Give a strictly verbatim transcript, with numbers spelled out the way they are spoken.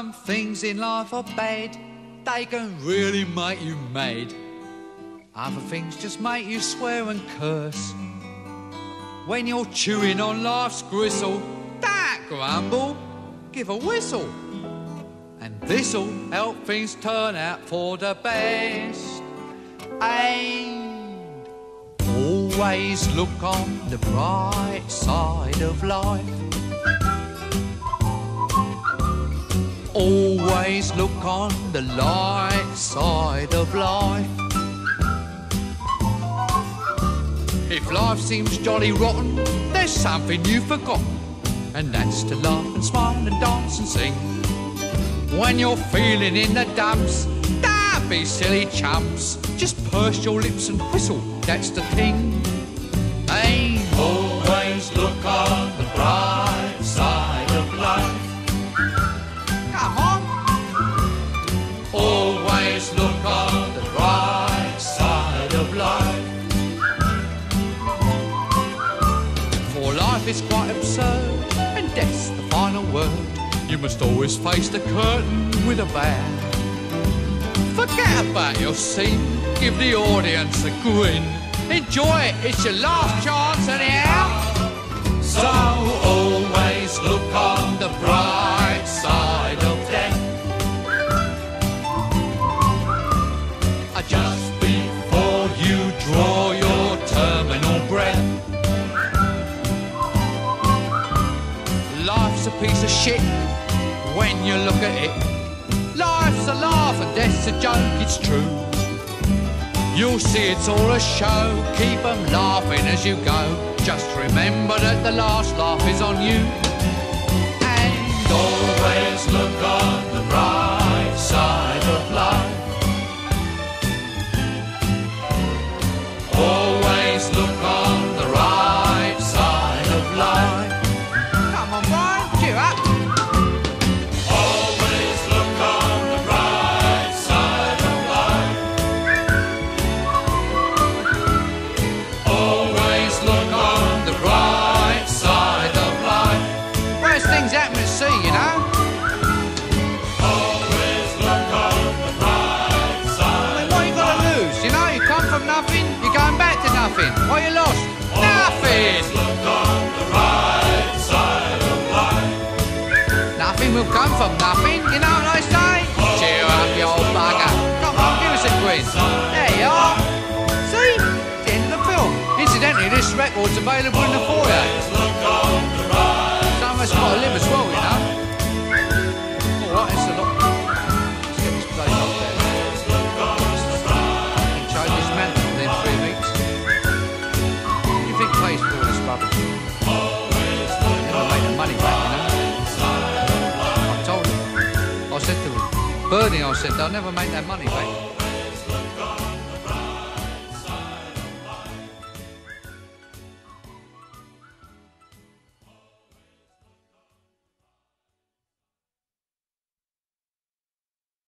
Some things in life are bad, they can really make you mad. Other things just make you swear and curse. When you're chewing on life's gristle, don't grumble, give a whistle. And this'll help things turn out for the best. And always look on the bright side of life. Always look on the light side of life. If life seems jolly rotten, there's something you've forgotten, and that's to laugh and smile and dance and sing. When you're feeling in the dumps, don't be silly chumps. Just purse your lips and whistle, that's the thing. Hey, always look on the bright side of life. Come on. Always look on the bright side of life. For life is quite absurd, and death's the final word. You must always face the curtain with a bow. Forget about your scene, give the audience a grin. Enjoy it, it's your last chance anyhow. So always look on the bright side of death. Just before you draw your terminal breath. Life's a piece of shit when you look at it. Life's a laugh and death's a joke, it's true. You'll see it's all a show, keep 'em laughing as you go. Just remember that the last laugh is on you. And always look on the bright side of life. Always look on the right side of life. Come on, Brian, cheer up. Always look on the right side of life. Always look on the right side of life. Worst things happen at sea, you know. Always look on the right side. I mean, what you got to lose? You know, you come from nothing, you're going back to nothing. What you lost? Nothing. Look on the right side of life. Nothing will come from nothing, you know what I say? Cheer up, you old bugger. Come on, give us a quiz. There you are. See? It's the end of the film. Incidentally, this record's available in the foyer. Some of us got to live as well, you know. Alright, it's a lot. Let's get this place up there. I can change this man within three weeks. What do you think pays for all this rubbish? Never made the money back, you know. I told him. I said to him, Bernie, I said, they'll never make that money back.